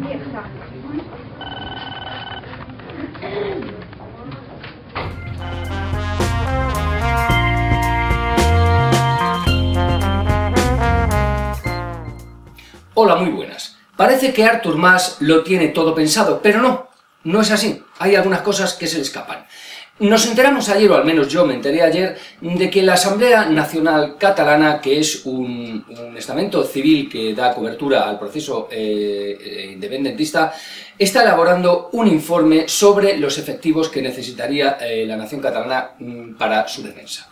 Hola, muy buenas. Parece que Artur Mas lo tiene todo pensado, pero no es así. Hay algunas cosas que se le escapan. Nos enteramos ayer, o al menos yo me enteré ayer, de que la Asamblea Nacional Catalana, que es un estamento civil que da cobertura al proceso independentista, está elaborando un informe sobre los efectivos que necesitaría la nación catalana para su defensa.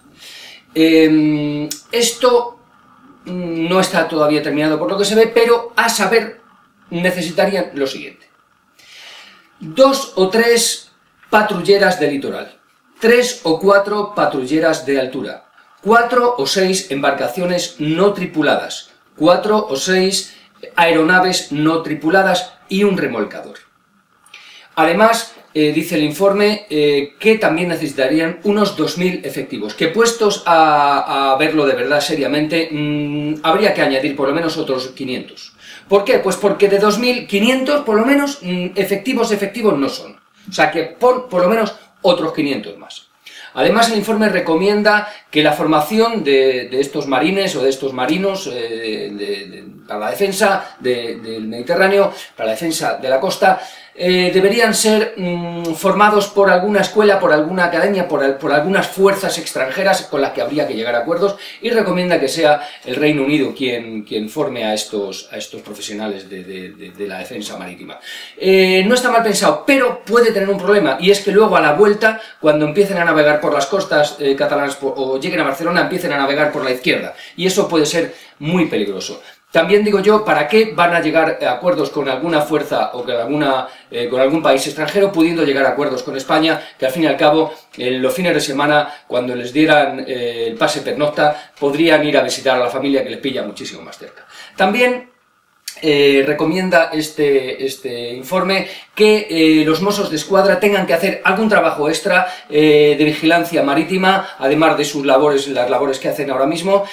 Esto no está todavía terminado por lo que se ve, pero a saber necesitarían lo siguiente: 2 o 3 patrulleras de litoral, 3 o 4 patrulleras de altura, 4 o 6 embarcaciones no tripuladas, 4 o 6 aeronaves no tripuladas y un remolcador. Además, dice el informe que también necesitarían unos 2000 efectivos, que puestos a verlo de verdad seriamente, habría que añadir por lo menos otros 500. ¿Por qué? Pues porque de 2500 por lo menos efectivos no son. O sea que por lo menos otros 500 más. Además, el informe recomienda que la formación de estos marines o de estos marinos para la defensa del Mediterráneo, para la defensa de la costa, deberían ser formados por alguna escuela, por alguna academia, por algunas fuerzas extranjeras con las que habría que llegar a acuerdos, y recomienda que sea el Reino Unido quien forme a estos profesionales de la defensa marítima. No está mal pensado, pero puede tener un problema, y es que luego a la vuelta, cuando empiecen a navegar por las costas catalanas o lleguen a Barcelona, empiecen a navegar por la izquierda, y eso puede ser muy peligroso. También digo yo, ¿para qué van a llegar a acuerdos con alguna fuerza o con algún país extranjero, pudiendo llegar a acuerdos con España, que al fin y al cabo, en los fines de semana, cuando les dieran el pase pernocta, podrían ir a visitar a la familia, que les pilla muchísimo más cerca? También recomienda este informe que los Mossos de Escuadra tengan que hacer algún trabajo extra de vigilancia marítima, además de sus labores, las labores que hacen ahora mismo,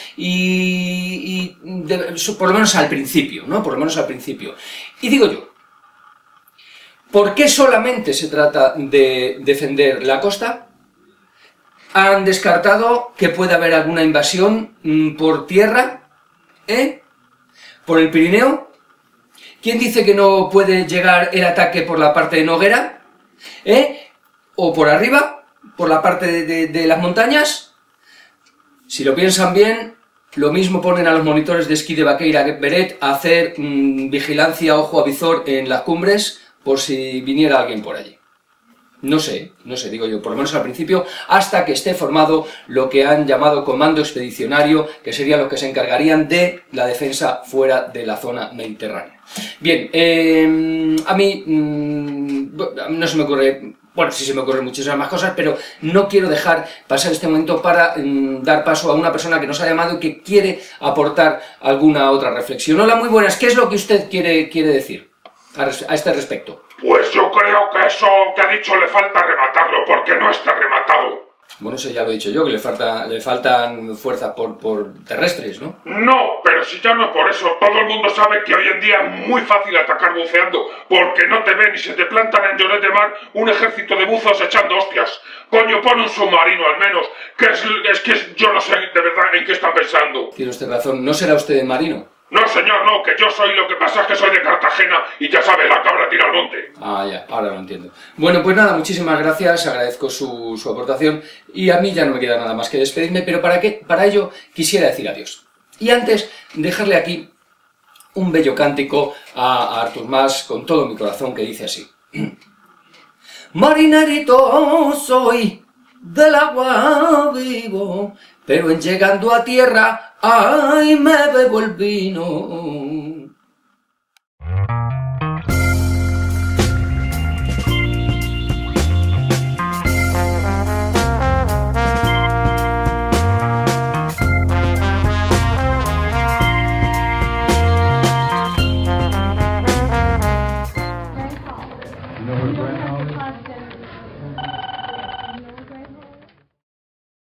por lo menos al principio, ¿no? Por lo menos al principio. Y digo yo, ¿por qué solamente se trata de defender la costa? ¿Han descartado que pueda haber alguna invasión por tierra? ¿Por el Pirineo? ¿Quién dice que no puede llegar el ataque por la parte de Noguera? ¿O por arriba? ¿Por la parte de las montañas? Si lo piensan bien, lo mismo ponen a los monitores de esquí de Baqueira Beret a hacer vigilancia ojo a visor en las cumbres por si viniera alguien por allí. No sé, digo yo, por lo menos al principio, hasta que esté formado lo que han llamado comando expedicionario, que serían los que se encargarían de la defensa fuera de la zona mediterránea. Bien, a mí no se me ocurre, bueno, sí se me ocurren muchísimas más cosas, pero no quiero dejar pasar este momento para dar paso a una persona que nos ha llamado y que quiere aportar alguna otra reflexión. Hola, muy buenas, ¿qué es lo que usted quiere decir a este respecto? Pues yo creo que eso que ha dicho le falta rematarlo, porque no está rematado. Bueno, eso ya lo he dicho yo, que le faltan fuerzas por terrestres, ¿no? No, pero si ya no es por eso, todo el mundo sabe que hoy en día es muy fácil atacar buceando, porque no te ven y se te plantan en Lloret de Mar un ejército de buzos echando hostias. Coño, pon un submarino al menos, es que yo no sé de verdad en qué están pensando. Tiene usted razón, ¿no será usted marino? No, señor, no, que yo soy, lo que pasa es que soy de Cartagena y ya sabe, la cabra tira al monte. Ah, ya, ahora lo entiendo. Bueno, pues nada, muchísimas gracias, agradezco su aportación y a mí ya no me queda nada más que despedirme, pero para ello quisiera decir adiós. Y antes, dejarle aquí un bello cántico a Artur Mas con todo mi corazón, que dice así. Marinerito soy, del agua vivo, pero en llegando a tierra, ay, me bebo el vino.